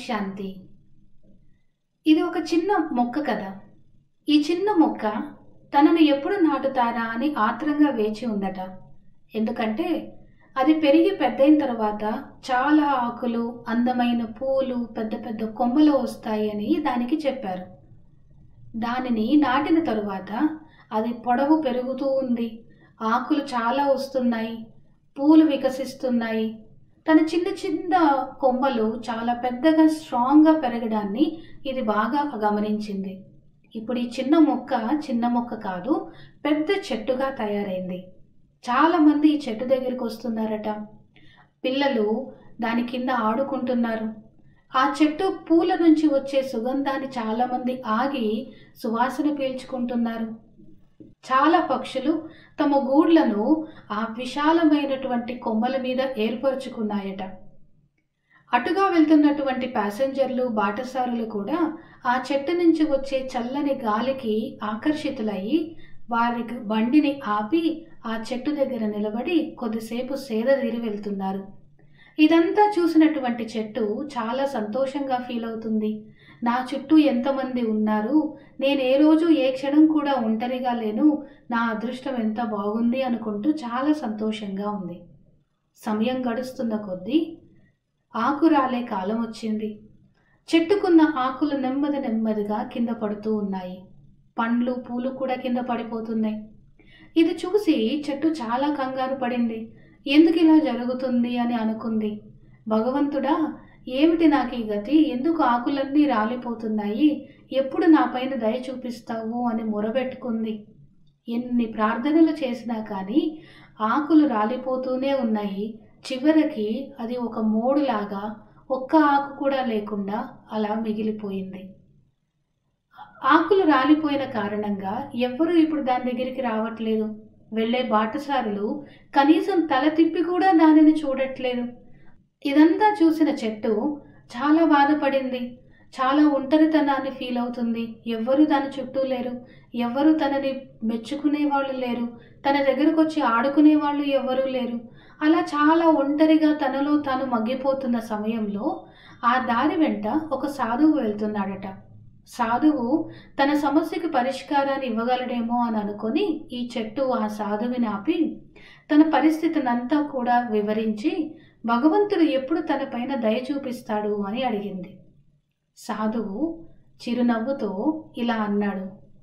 శాంతి. ఇది ఒక చిన్న మొక్క కదా. ఈ చిన్న మొక్క తనను ఎప్పుడు నాటుతారా అని ఆత్రంగా వేచి ఉందట. ఎందుకంటే అది పెరిగి పెద్దయిన తర్వాత చాలా ఆకులు, అందమైన పూలు, పెద్ద పెద్ద కొమ్మలు వస్తాయని దానికి చెప్పారు. దానిని నాటిన తరువాత అది పొడవు పెరుగుతూ ఉంది. ఆకులు చాలా వస్తున్నాయి, పూలు వికసిస్తున్నాయి. తన చిన్న చిన్న కొమ్మలు చాలా పెద్దగా స్ట్రాంగ్గా పెరగడాన్ని ఇది బాగా గమనించింది. ఇప్పుడు ఈ చిన్న మొక్క కాదు, పెద్ద చెట్టుగా తయారైంది. చాలా మంది ఈ చెట్టు దగ్గరికి వస్తున్నారట. పిల్లలు దాని కింద ఆడుకుంటున్నారు. ఆ చెట్టు పూల నుంచి వచ్చే సుగంధాన్ని చాలా మంది ఆగి సువాసన పీల్చుకుంటున్నారు. చాలా పక్షులు తమ గూడ్లను ఆ విశాలమైనటువంటి కొమ్మల మీద ఏర్పరచుకున్నాయట. అటుగా వెళ్తున్నటువంటి ప్యాసింజర్లు, బాటసారులు కూడా ఆ చెట్టు నుంచి వచ్చే చల్లని గాలికి ఆకర్షితులయ్యి వారి బండిని ఆపి ఆ చెట్టు దగ్గర నిలబడి కొద్దిసేపు సేదతీరి వెళ్తున్నారు. ఇదంతా చూసినటువంటి చెట్టు చాలా సంతోషంగా ఫీల్ అవుతుంది. నా చుట్టూ ఎంతమంది ఉన్నారు, నేను ఏ రోజు ఏ క్షణం కూడా ఒంటరిగా లేను, నా అదృష్టం ఎంత బాగుంది అనుకుంటూ చాలా సంతోషంగా ఉంది. సమయం గడుస్తున్న కొద్దీ ఆకు రాలే కాలం వచ్చింది. చెట్టుకున్న ఆకులు నెమ్మదిగా కింద పడుతూ ఉన్నాయి. పండ్లు, పూలు కూడా కింద పడిపోతున్నాయి. ఇది చూసి చెట్టు చాలా కంగారు పడింది. ఎందుకు ఇలా జరుగుతుంది అని అనుకుంది. భగవంతుడా, ఏమిటి నాకు ఈ గతి? ఎందుకు ఆకులన్నీ రాలిపోతున్నాయి? ఎప్పుడు నా పైన దయ చూపిస్తావు అని మొరబెట్టుకుంది. ఎన్ని ప్రార్థనలు చేసినా కానీ ఆకులు రాలిపోతూనే ఉన్నాయి. చివరికి అది ఒక మోడులాగా ఒక్క ఆకు కూడా లేకుండా అలా మిగిలిపోయింది. ఆకులు రాలిపోయిన కారణంగా ఎవ్వరూ ఇప్పుడు దాని దగ్గరికి రావట్లేదు. వెళ్ళే బాటసారులు కనీసం తల తిప్పి కూడా దానిని చూడట్లేదు. ఇదంతా చూసిన చెట్టు చాలా బాధపడింది. చాలా ఒంటరితనాన్ని ఫీల్ అవుతుంది. ఎవ్వరూ దాని చుట్టూ లేరు. ఎవ్వరూ తనని మెచ్చుకునే వాళ్ళు లేరు. తన దగ్గరకు వచ్చి ఆడుకునే వాళ్ళు ఎవ్వరూ లేరు. అలా చాలా ఒంటరిగా తనలో తాను మగ్గిపోతున్న సమయంలో ఆ దారి వెంట ఒక సాధువు వెళ్తున్నాడట. సాధువు తన సమస్యకి పరిష్కారాన్ని ఇవ్వగలడేమో అని అనుకొని ఈ చెట్టు ఆ సాధువుని ఆపి తన పరిస్థితినంతా కూడా వివరించి భగవంతుడు ఎప్పుడు తన పైన దయ చూపిస్తాడు అని అడిగింది. సాధువు చిరునవ్వుతో ఇలా అన్నాడు,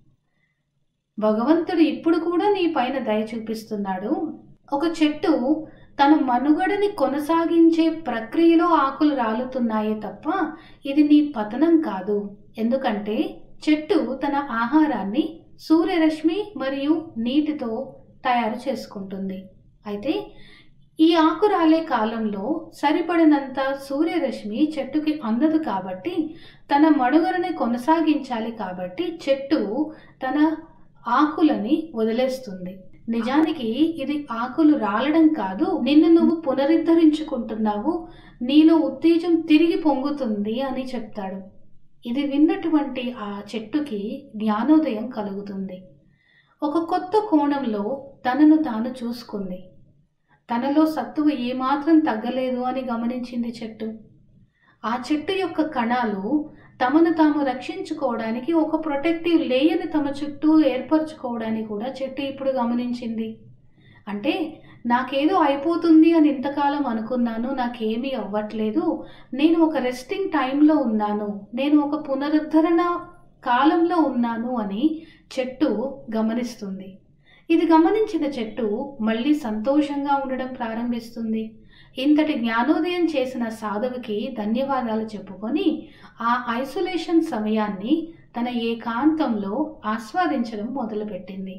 భగవంతుడు ఇప్పుడు కూడా నీ పైన దయ చూపిస్తున్నాడు. ఒక చెట్టు తన మనుగడని కొనసాగించే ప్రక్రియలో ఆకులు రాలుతున్నాయే తప్ప ఇది నీ పతనం కాదు. ఎందుకంటే చెట్టు తన ఆహారాన్ని సూర్యరశ్మి మరియు నీటితో తయారు చేసుకుంటుంది. అయితే ఈ ఆకు రాలే కాలంలో సరిపడినంత సూర్యరశ్మి చెట్టుకి అందదు కాబట్టి తన మనుగడని కొనసాగించాలి. కాబట్టి చెట్టు తన ఆకులని వదిలేస్తుంది. నిజానికి ఇది ఆకులు రాలడం కాదు, నిన్ను నువ్వు పునరుద్ధరించుకుంటున్నావు, నీలో ఉత్తేజం తిరిగి పొంగుతుంది అని చెప్తాడు. ఇది విన్నటువంటి ఆ చెట్టుకి జ్ఞానోదయం కలుగుతుంది. ఒక కొత్త కోణంలో తనను తాను చూసుకుంది. తనలో సత్తువ ఏమాత్రం తగ్గలేదు అని గమనించింది చెట్టు. ఆ చెట్టు యొక్క కణాలు తమను తాము రక్షించుకోవడానికి ఒక ప్రొటెక్టివ్ లేయర్ని తమ చుట్టూ ఏర్పరచుకోవడానికి కూడా చెట్టు ఇప్పుడు గమనించింది. అంటే నాకేదో అయిపోతుంది అని ఇంతకాలం అనుకున్నాను, నాకేమీ అవ్వట్లేదు, నేను ఒక రెస్టింగ్ టైంలో ఉన్నాను, నేను ఒక పునరుద్ధరణ కాలంలో ఉన్నాను అని చెట్టు గమనిస్తుంది. ఇది గమనించిన చెట్టు మళ్ళీ సంతోషంగా ఉండడం ప్రారంభిస్తుంది. ఇంతటి జ్ఞానోదయం చేసిన సాధువుకి ధన్యవాదాలు చెప్పుకొని ఆ ఐసోలేషన్ సమయాన్ని తన ఏకాంతంలో ఆస్వాదించడం మొదలుపెట్టింది.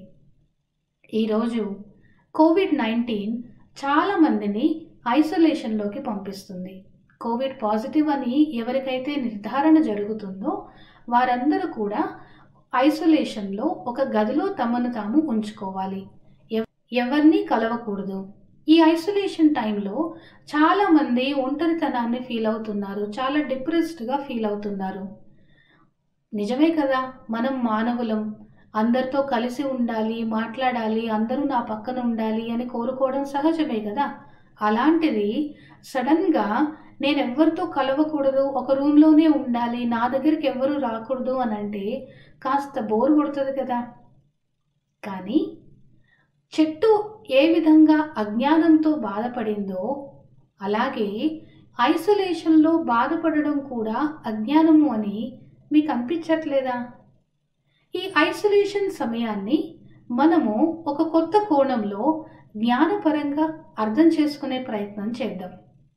ఈరోజు కోవిడ్-19 చాలా మందిని ఐసోలేషన్లోకి పంపిస్తుంది. కోవిడ్ పాజిటివ్ అని ఎవరికైతే నిర్ధారణ జరుగుతుందో వారందరూ కూడా ఐసోలేషన్లో ఒక గదిలో తమను తాము ఉంచుకోవాలి. ఎవరిని కలవకూడదు. ఈ ఐసోలేషన్ టైంలో చాలామంది ఒంటరితనాన్ని ఫీల్ అవుతున్నారు, చాలా డిప్రెస్డ్గా ఫీల్ అవుతున్నారు. నిజమే కదా, మనం మానవులం, అందరితో కలిసి ఉండాలి, మాట్లాడాలి, అందరూ నా పక్కన ఉండాలి అని కోరుకోవడం సహజమే కదా. అలాంటిది సడన్గా నేనెవ్వరితో కలవకూడదు, ఒక రూమ్లోనే ఉండాలి, నా దగ్గరికి ఎవ్వరూ రాకూడదు అని అంటే కాస్త బోర్ కొడుతుంది కదా. కానీ చెట్టు ఏ విధంగా అజ్ఞానంతో బాధపడిందో అలాగే ఐసోలేషన్లో బాధపడడం కూడా అజ్ఞానము అని మీకు అనిపించట్లేదా? ఈ ఐసోలేషన్ సమయాన్ని మనము ఒక కొత్త కోణంలో జ్ఞానపరంగా అర్థం చేసుకునే ప్రయత్నం చేద్దాం.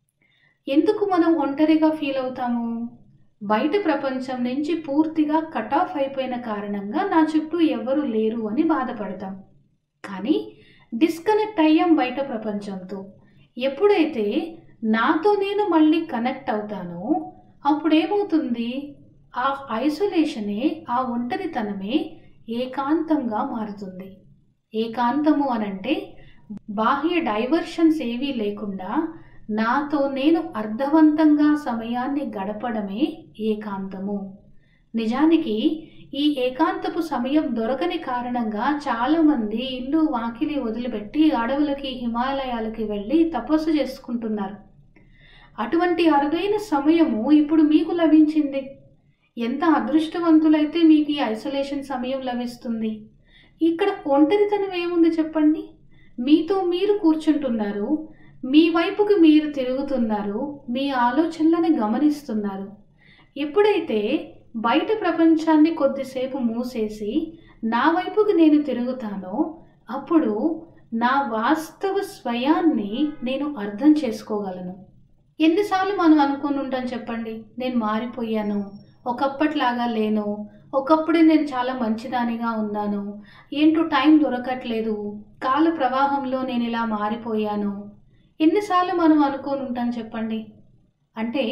ఎందుకు మనం ఒంటరిగా ఫీల్ అవుతాము? బయట ప్రపంచం నుంచి పూర్తిగా కట్ ఆఫ్ అయిపోయిన కారణంగా నా చుట్టూ ఎవరు లేరు అని బాధపడతాం. కానీ డిస్కనెక్ట్ అయ్యాం బయట ప్రపంచంతో. ఎప్పుడైతే నాతో నేను మళ్ళీ కనెక్ట్ అవుతానో అప్పుడేమవుతుంది? ఆ ఐసోలేషనే, ఆ ఒంటరితనమే ఏకాంతంగా మారుతుంది. ఏకాంతము అనంటే బాహ్య డైవర్షన్స్ ఏవీ లేకుండా నాతో నేను అర్థవంతంగా సమయాన్ని గడపడమే ఏకాంతము. నిజానికి ఈ ఏకాంతపు సమయం దొరకని కారణంగా చాలామంది ఇల్లు వాకిలి వదిలిపెట్టి అడవులకి, హిమాలయాలకి వెళ్ళి తపస్సు చేసుకుంటున్నారు. అటువంటి అరుదైన సమయము ఇప్పుడు మీకు లభించింది. ఎంత అదృష్టవంతులైతే మీకు ఈ ఐసోలేషన్ సమయం లభిస్తుంది. ఇక్కడ ఒంటరితనం ఏముంది చెప్పండి? మీతో మీరు కూర్చుంటున్నారు, మీ వైపుకి మీరు తిరుగుతున్నారు, మీ ఆలోచనలను గమనిస్తున్నారు. ఎప్పుడైతే బయట ప్రపంచాన్ని కొద్దిసేపు మూసేసి నా వైపుకి నేను తిరుగుతానో అప్పుడు నా వాస్తవ స్వయాన్ని నేను అర్థం చేసుకోగలను. ఎన్నిసార్లు మనం అనుకుని ఉంటాం చెప్పండి, నేను మారిపోయాను, ఒకప్పటిలాగా లేను, ఒకప్పుడే నేను చాలా మంచిదానిగా ఉన్నాను, ఏంటో టైం దొరకట్లేదు, కాల ప్రవాహంలో నేను ఇలా మారిపోయాను. ఎన్నిసార్లు మనం అనుకొని ఉంటాం చెప్పండి? అంటే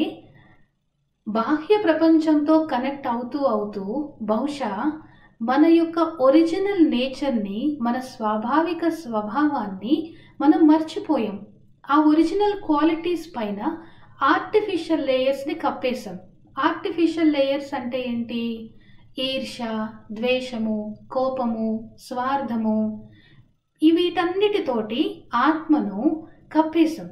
బాహ్య ప్రపంచంతో కనెక్ట్ అవుతూ అవుతూ బహుశా మన యొక్క ఒరిజినల్ నేచర్ని, మన స్వాభావిక స్వభావాన్ని మనం మర్చిపోయాం. ఆ ఒరిజినల్ క్వాలిటీస్ పైన ఆర్టిఫిషియల్ లేయర్స్ని కప్పేశాం. ఆర్టిఫిషియల్ లేయర్స్ అంటే ఏంటి? ఈర్ష్య, ద్వేషము, కోపము, స్వార్థము, వీటన్నిటితోటి ఆత్మను కప్పేశాం.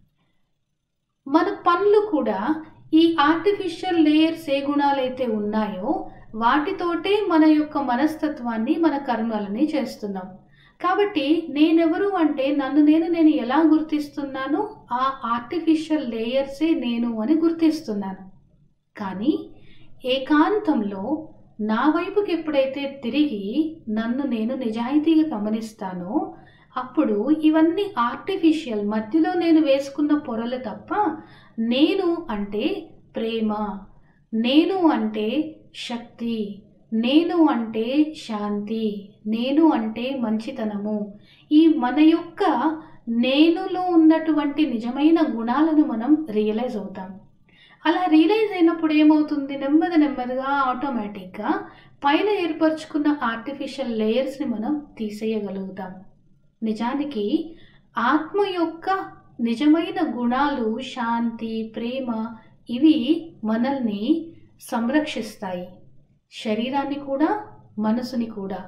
మన పనులు కూడా ఈ ఆర్టిఫిషియల్ లేయర్స్ ఏ గుణాలైతే ఉన్నాయో వాటితోటే మన యొక్క మనస్తత్వాన్ని, మన కర్మలని చేస్తున్నాం. కాబట్టి నేనెవరు అంటే నేను ఎలా గుర్తిస్తున్నానో ఆ ఆర్టిఫిషియల్ లేయర్సే నేను అని గుర్తిస్తున్నాను. కానీ ఏకాంతంలో నా వైపుకి ఎప్పుడైతే తిరిగి నన్ను నేను నిజాయితీగా గమనిస్తానో అప్పుడు ఇవన్నీ ఆర్టిఫిషియల్, మధ్యలో నేను వేసుకున్న పొరలు తప్ప నేను అంటే ప్రేమ, నేను అంటే శక్తి, నేను అంటే శాంతి, నేను అంటే మంచితనము, ఈ మన యొక్క నేనులో ఉన్నటువంటి నిజమైన గుణాలను మనం రియలైజ్ అవుతాం. అలా రియలైజ్ అయినప్పుడు ఏమవుతుంది? నెమ్మదిగా ఆటోమేటిక్గా పైన ఏర్పరచుకున్న ఆర్టిఫిషియల్ లేయర్స్ని మనం తీసేయగలుగుతాం. నిజానికి ఆత్మ యొక్క నిజమైన గుణాలు శాంతి, ప్రేమ, ఇవి మనల్ని సంరక్షిస్తాయి, శరీరాన్ని కూడా మనసుని కూడా.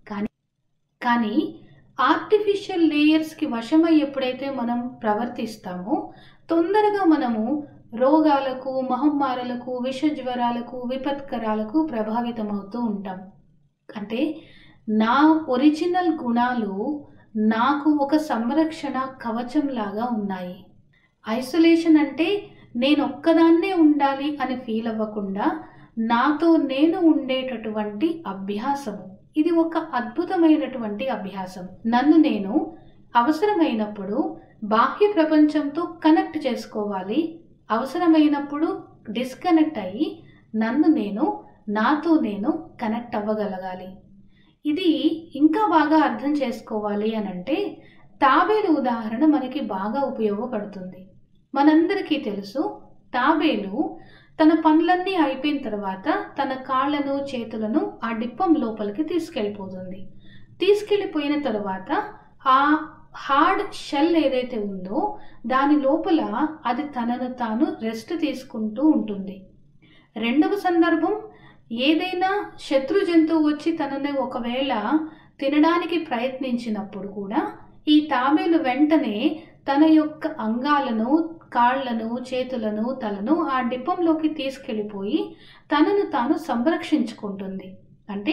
కానీ ఆర్టిఫిషియల్ లేయర్స్కి వశమై ఎప్పుడైతే మనం ప్రవర్తిస్తామో తొందరగా మనము రోగాలకు, మహమ్మారులకు, విషజ్వరాలకు, విపత్కరాలకు ప్రభావితమవుతూ ఉంటాం. అంటే నా ఒరిజినల్ గుణాలు నాకు ఒక సంరక్షణ కవచం లాగా ఉన్నాయి. ఐసోలేషన్ అంటే నేను ఒక్కదాన్నే ఉండాలి అని ఫీల్ అవ్వకుండా నాతో నేను ఉండేటటువంటి అభ్యాసము. ఇది ఒక అద్భుతమైనటువంటి అభ్యాసం. నన్ను నేను అవసరమైనప్పుడు బాహ్య ప్రపంచంతో కనెక్ట్ చేసుకోవాలి, అవసరమైనప్పుడు డిస్కనెక్ట్ అయ్యి నాతో నేను కనెక్ట్ అవ్వగలగాలి. ఇది ఇంకా బాగా అర్థం చేసుకోవాలి అనంటే తాబేలు ఉదాహరణ మనకి బాగా ఉపయోగపడుతుంది. మనందరికీ తెలుసు, తాబేలు తన పనులన్నీ అయిపోయిన తర్వాత తన కాళ్ళను, చేతులను ఆ డిప్పం లోపలికి తీసుకెళ్ళిపోతుంది. తీసుకెళ్ళిపోయిన తర్వాత ఆ హార్డ్ షెల్ ఏదైతే ఉందో దాని లోపల అది తనను తాను రెస్ట్ తీసుకుంటూ ఉంటుంది. రెండవ సందర్భం, ఏదైనా శత్రు జంతువు వచ్చి తనని ఒకవేళ తినడానికి ప్రయత్నించినప్పుడు కూడా ఈ తాబేలు వెంటనే తన యొక్క అంగాలను, కాళ్లను, చేతులను, తలను ఆ డిప్పంలోకి తీసుకెళ్ళిపోయి తనను తాను సంరక్షించుకుంటుంది. అంటే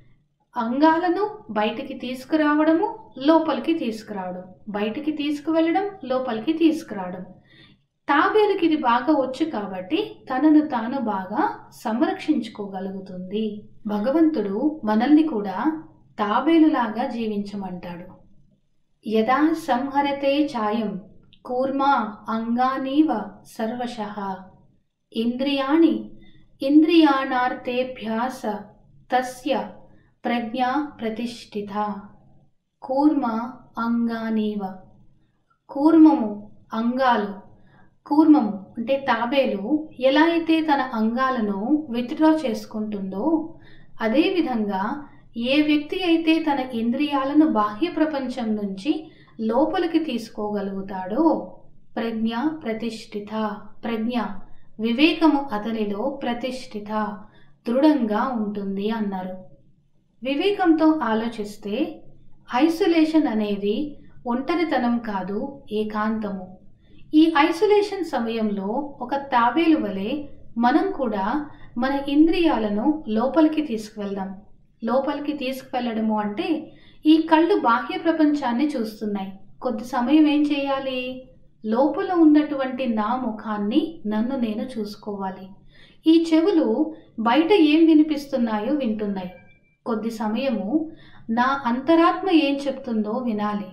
అంగాలను బయటికి తీసుకురావడము, లోపలికి తీసుకురావడం, బయటికి తీసుకువెళ్ళడం, లోపలికి తీసుకురావడం. తాబేలుకి ఇది బాగా వచ్చు కాబట్టి తనను తాను బాగా సంరక్షించుకోగలుగుతుంది. భగవంతుడు మనల్ని కూడా తాబేలులాగా జీవించమంటాడు. యదా సంహరతే ఛాయం కూర్మా అంగానీవ సర్వశః ఇంద్రియాణి ఇంద్రియాణార్థేభ్యాస తస్య ప్రజ్ఞా ప్రతిష్ఠిత. కూర్మ అంగానీవ, కూర్మము అంగాలు, కూర్మము అంటే తాబేలు ఎలా అయితే తన అంగాలను విత్డ్రా చేసుకుంటుందో అదేవిధంగా ఏ వ్యక్తి అయితే తన ఇంద్రియాలను బాహ్య ప్రపంచం నుంచి లోపలికి తీసుకోగలుగుతాడో ప్రజ్ఞ ప్రతిష్ఠిత, ప్రజ్ఞ వివేకము అతనిలో ప్రతిష్ఠిత దృఢంగా ఉంటుంది అన్నారు. వివేకంతో ఆలోచిస్తే ఐసోలేషన్ అనేది ఒంటరితనం కాదు, ఏకాంతము. ఈ ఐసోలేషన్ సమయంలో ఒక తాబేలు వలె మనం కూడా మన ఇంద్రియాలను లోపలికి తీసుకువెళ్దాం. లోపలికి తీసుకువెళ్ళడము అంటే ఈ కళ్ళు బాహ్య ప్రపంచాన్ని చూస్తున్నాయి. కొద్ది సమయం ఏం చేయాలి? లోపల ఉన్నటువంటి నా ముఖాన్ని, నన్ను నేను చూసుకోవాలి. ఈ చెవులు బయట ఏం వినిపిస్తున్నాయో వింటున్నాయి. కొద్ది సమయము నా అంతరాత్మ ఏం చెప్తుందో వినాలి.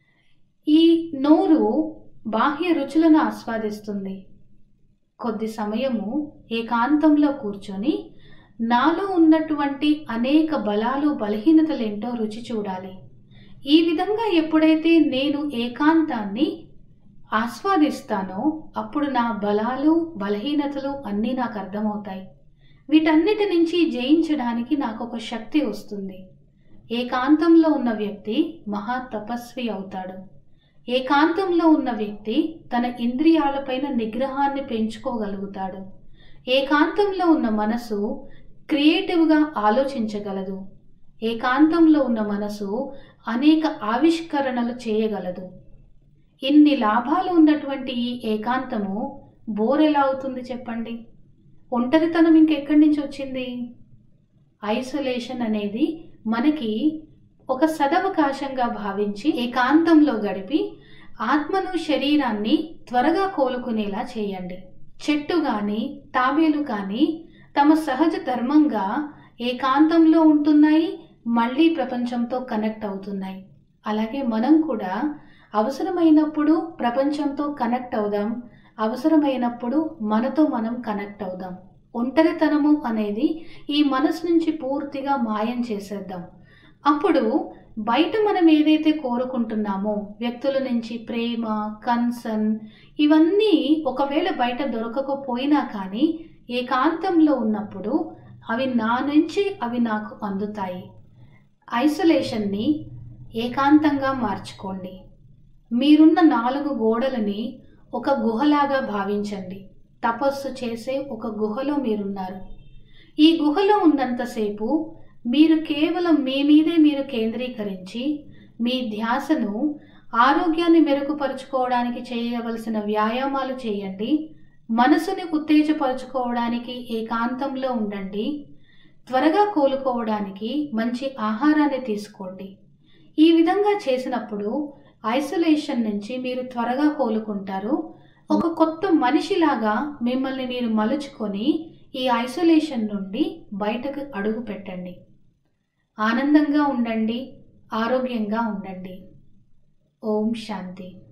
ఈ నోరు బాహ్య రుచులను ఆస్వాదిస్తుంది. కొద్ది సమయము ఏకాంతంలో కూర్చొని నాలో ఉన్నటువంటి అనేక బలాలు, బలహీనతలేంటో రుచి చూడాలి. ఈ విధంగా ఎప్పుడైతే నేను ఏకాంతాన్ని ఆస్వాదిస్తానో అప్పుడు నా బలాలు, బలహీనతలు అన్నీ నాకు అర్థమవుతాయి. వీటన్నిటి నుంచి జయించడానికి నాకు ఒక శక్తి వస్తుంది. ఏకాంతంలో ఉన్న వ్యక్తి మహా తపస్వి అవుతాడు. ఏకాంతంలో ఉన్న వ్యక్తి తన ఇంద్రియాలపైన నిగ్రహాన్ని పెంచుకోగలుగుతాడు. ఏకాంతంలో ఉన్న మనసు క్రియేటివ్గా ఆలోచించగలదు. ఏకాంతంలో ఉన్న మనసు అనేక ఆవిష్కరణలు చేయగలదు. ఇన్ని లాభాలు ఉన్నటువంటి ఈ ఏకాంతము బోర్ ఎలా అవుతుంది చెప్పండి? ఒంటరితనం ఇంకెక్కడి నుంచి వచ్చింది? ఐసోలేషన్ అనేది మనకి ఒక సదవకాశంగా భావించి ఏకాంతంలో గడిపి ఆత్మను, శరీరాన్ని త్వరగా కోలుకునేలా చేయండి. చెట్టు కానీ తాబేలు కానీ తమ సహజ ధర్మంగా ఏకాంతంలో ఉంటున్నాయి, మళ్ళీ ప్రపంచంతో కనెక్ట్ అవుతున్నాయి. అలాగే మనం కూడా అవసరమైనప్పుడు ప్రపంచంతో కనెక్ట్ అవుదాం, అవసరమైనప్పుడు మనతో మనం కనెక్ట్ అవుదాం. ఒంటరితనము అనేది ఈ మనసు నుంచి పూర్తిగా మాయం చేసేద్దాం. అప్పుడు బయట మనం ఏదైతే కోరుకుంటున్నామో వ్యక్తుల నుంచి ప్రేమ, కన్సర్న్, ఇవన్నీ ఒకవేళ బయట దొరకకపోయినా కానీ ఏకాంతంలో ఉన్నప్పుడు అవి నా నుంచి అవి నాకు అందుతాయి. ఐసోలేషన్ని ఏకాంతంగా మార్చుకోండి. మీరున్న 4 గోడలని ఒక గుహలాగా భావించండి. తపస్సు చేసే ఒక గుహలో మీరున్నారు. ఈ గుహలో ఉన్నంతసేపు మీరు కేవలం మీ మీదే మీరు కేంద్రీకరించి మీ ధ్యాసను ఆరోగ్యాన్ని మెరుగుపరుచుకోవడానికి చేయవలసిన వ్యాయామాలు చేయండి. మనసుని ఉత్తేజపరుచుకోవడానికి ఏకాంతంలో ఉండండి. త్వరగా కోలుకోవడానికి మంచి ఆహారాన్ని తీసుకోండి. ఈ విధంగా చేసినప్పుడు ఐసోలేషన్ నుంచి మీరు త్వరగా కోలుకుంటారు. ఒక కొత్త మనిషిలాగా మిమ్మల్ని మీరు మలుచుకొని ఈ ఐసోలేషన్ నుండి బయటకు అడుగు పెట్టండి. ఆనందంగా ఉండండి, ఆరోగ్యంగా ఉండండి. ఓం శాంతి.